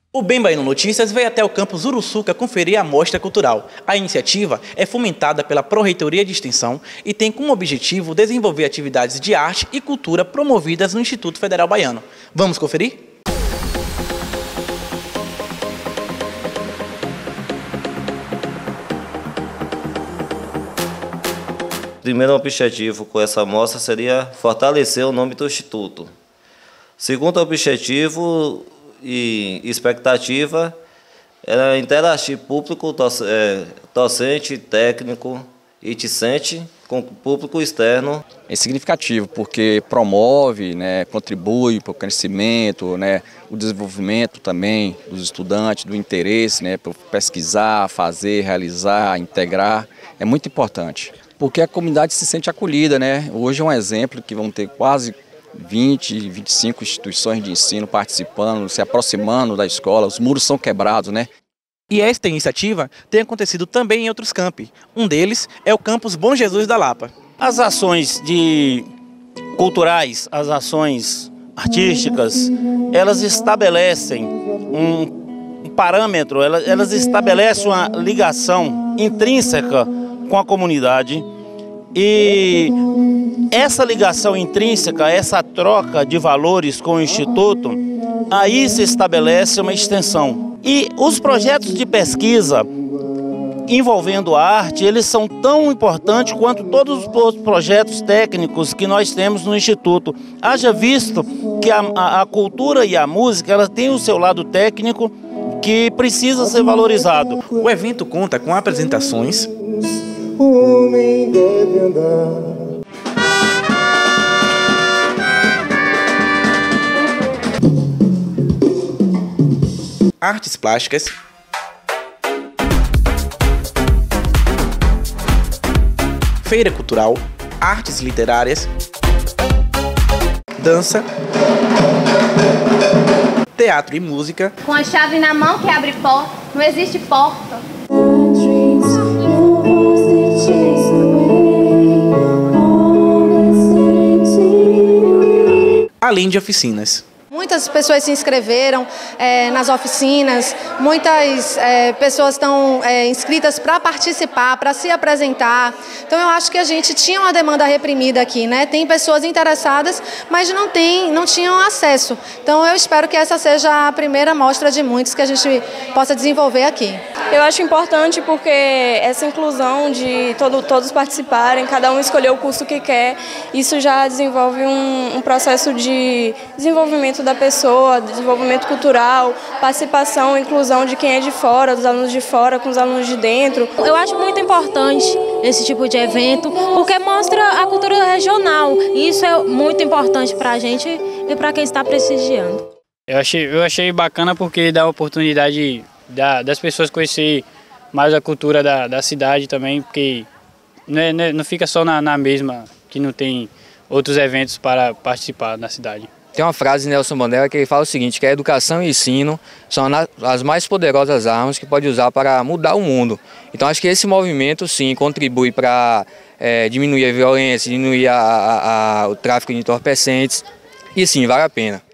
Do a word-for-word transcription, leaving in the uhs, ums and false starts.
O Bem Baiano Notícias veio até o campus Uruçuca conferir a mostra cultural. A iniciativa é fomentada pela Pró-Reitoria de Extensão e tem como objetivo desenvolver atividades de arte e cultura promovidas no Instituto Federal Baiano. Vamos conferir? O primeiro objetivo com essa mostra seria fortalecer o nome do Instituto. Segundo objetivo e expectativa era interagir público, docente, técnico e discente com o público externo. É significativo porque promove, né, contribui para o crescimento, né, o desenvolvimento também dos estudantes, do interesse, né, para pesquisar, fazer, realizar, integrar. É muito importante, porque a comunidade se sente acolhida, né? Hoje é um exemplo que vão ter quase vinte, vinte e cinco instituições de ensino participando, se aproximando da escola, os muros são quebrados, né? E esta iniciativa tem acontecido também em outros campi. Um deles é o campus Bom Jesus da Lapa. As ações de culturais, as ações artísticas, elas estabelecem um parâmetro, elas, elas estabelecem uma ligação intrínseca com a comunidade. E essa ligação intrínseca, essa troca de valores com o Instituto, aí se estabelece uma extensão. E os projetos de pesquisa envolvendo a arte, eles são tão importantes quanto todos os outros projetos técnicos que nós temos no Instituto. Haja visto que a, a, a cultura e a música, ela tem o seu lado técnico que precisa ser valorizado. O evento conta com apresentações, o homem deve andar. Artes plásticas, feira cultural, artes literárias, dança, teatro e música. Com a chave na mão que abre porta, não existe porta. Além de oficinas. Muitas pessoas se inscreveram é, nas oficinas, muitas é, pessoas estão é, inscritas para participar, para se apresentar. Então eu acho que a gente tinha uma demanda reprimida aqui, né? Tem pessoas interessadas, mas não, tem, não tinham acesso. Então eu espero que essa seja a primeira mostra de muitos que a gente possa desenvolver aqui. Eu acho importante porque essa inclusão de todo, todos participarem, cada um escolher o curso que quer, isso já desenvolve um, um processo de desenvolvimento da pessoa, desenvolvimento cultural, participação, inclusão de quem é de fora, dos alunos de fora com os alunos de dentro. Eu acho muito importante esse tipo de evento, porque mostra a cultura regional, e isso é muito importante para a gente e para quem está prestigiando. Eu achei, eu achei bacana porque dá a oportunidade da, das pessoas conhecer mais a cultura da, da cidade também, porque não, é, não fica só na, na mesma, que não tem outros eventos para participar na cidade. Tem uma frase de Nelson Mandela que ele fala o seguinte, que a educação e ensino são as mais poderosas armas que pode usar para mudar o mundo. Então acho que esse movimento sim contribui para é, diminuir a violência, diminuir a, a, a, o tráfico de entorpecentes e sim, vale a pena.